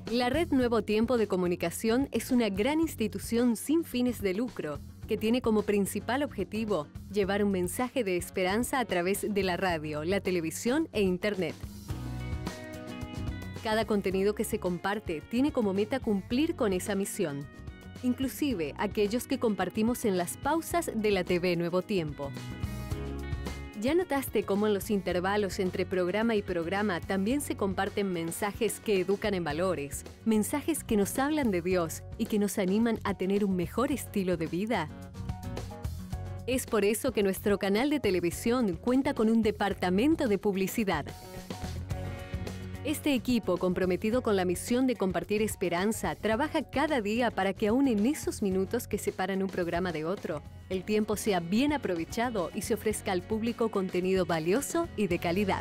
La Red Nuevo Tiempo de Comunicación es una gran institución sin fines de lucro que tiene como principal objetivo llevar un mensaje de esperanza a través de la radio, la televisión e Internet. Cada contenido que se comparte tiene como meta cumplir con esa misión, inclusive aquellos que compartimos en las pausas de la TV Nuevo Tiempo. ¿Ya notaste cómo en los intervalos entre programa y programa también se comparten mensajes que educan en valores, mensajes que nos hablan de Dios y que nos animan a tener un mejor estilo de vida? Es por eso que nuestro canal de televisión cuenta con un departamento de publicidad. Este equipo, comprometido con la misión de compartir esperanza, trabaja cada día para que aún en esos minutos que separan un programa de otro, el tiempo sea bien aprovechado y se ofrezca al público contenido valioso y de calidad.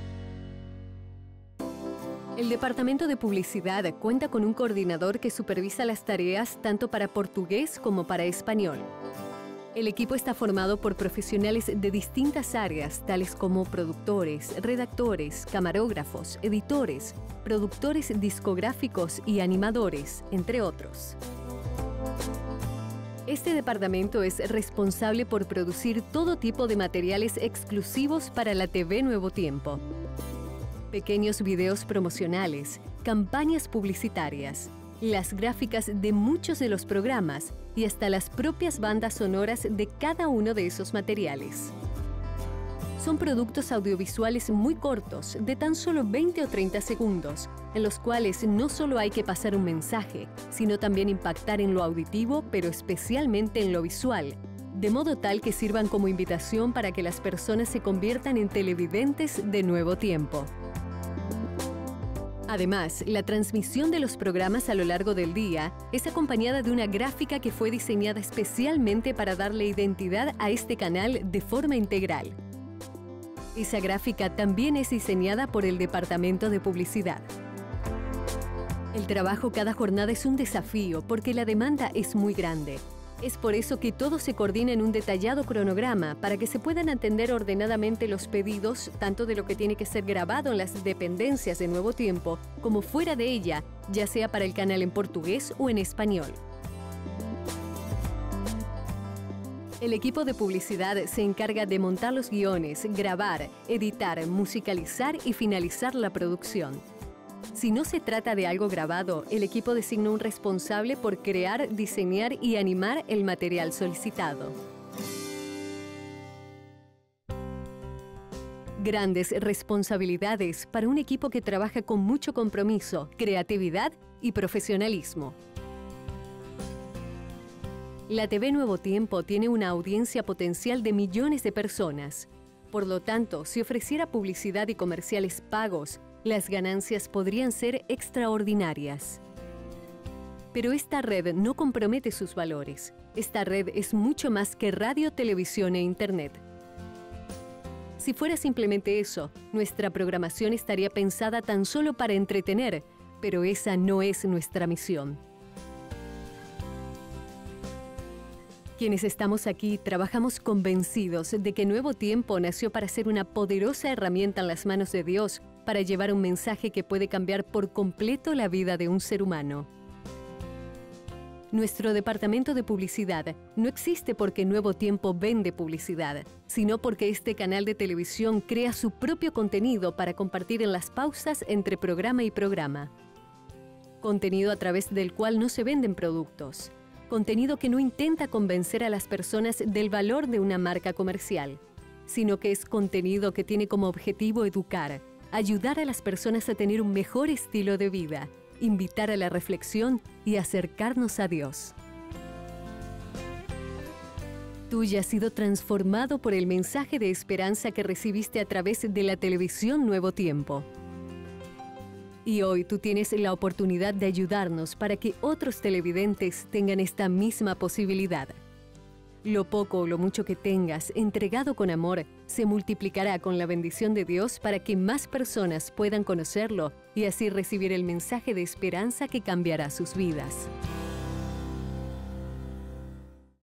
El Departamento de Publicidad cuenta con un coordinador que supervisa las tareas tanto para portugués como para español. El equipo está formado por profesionales de distintas áreas, tales como productores, redactores, camarógrafos, editores, productores discográficos y animadores, entre otros. Este departamento es responsable por producir todo tipo de materiales exclusivos para la TV Nuevo Tiempo. Pequeños videos promocionales, campañas publicitarias, las gráficas de muchos de los programas y hasta las propias bandas sonoras de cada uno de esos materiales. Son productos audiovisuales muy cortos, de tan solo 20 o 30 segundos, en los cuales no solo hay que pasar un mensaje, sino también impactar en lo auditivo, pero especialmente en lo visual, de modo tal que sirvan como invitación para que las personas se conviertan en televidentes de Nuevo Tiempo. Además, la transmisión de los programas a lo largo del día es acompañada de una gráfica que fue diseñada especialmente para darle identidad a este canal de forma integral. Esa gráfica también es diseñada por el Departamento de Publicidad. El trabajo cada jornada es un desafío porque la demanda es muy grande. Es por eso que todo se coordina en un detallado cronograma para que se puedan atender ordenadamente los pedidos, tanto de lo que tiene que ser grabado en las dependencias de Nuevo Tiempo, como fuera de ella, ya sea para el canal en portugués o en español. El equipo de publicidad se encarga de montar los guiones, grabar, editar, musicalizar y finalizar la producción. Si no se trata de algo grabado, el equipo designa un responsable por crear, diseñar y animar el material solicitado. Grandes responsabilidades para un equipo que trabaja con mucho compromiso, creatividad y profesionalismo. La TV Nuevo Tiempo tiene una audiencia potencial de millones de personas. Por lo tanto, si ofreciera publicidad y comerciales pagos, las ganancias podrían ser extraordinarias. Pero esta red no compromete sus valores. Esta red es mucho más que radio, televisión e Internet. Si fuera simplemente eso, nuestra programación estaría pensada tan solo para entretener, pero esa no es nuestra misión. Quienes estamos aquí trabajamos convencidos de que Nuevo Tiempo nació para ser una poderosa herramienta en las manos de Dios para llevar un mensaje que puede cambiar por completo la vida de un ser humano. Nuestro departamento de publicidad no existe porque Nuevo Tiempo vende publicidad, sino porque este canal de televisión crea su propio contenido para compartir en las pausas entre programa y programa. Contenido a través del cual no se venden productos. Contenido que no intenta convencer a las personas del valor de una marca comercial, sino que es contenido que tiene como objetivo educar, ayudar a las personas a tener un mejor estilo de vida, invitar a la reflexión y acercarnos a Dios. Tú ya has sido transformado por el mensaje de esperanza que recibiste a través de la televisión Nuevo Tiempo. Y hoy tú tienes la oportunidad de ayudarnos para que otros televidentes tengan esta misma posibilidad. Lo poco o lo mucho que tengas, entregado con amor, se multiplicará con la bendición de Dios para que más personas puedan conocerlo y así recibir el mensaje de esperanza que cambiará sus vidas.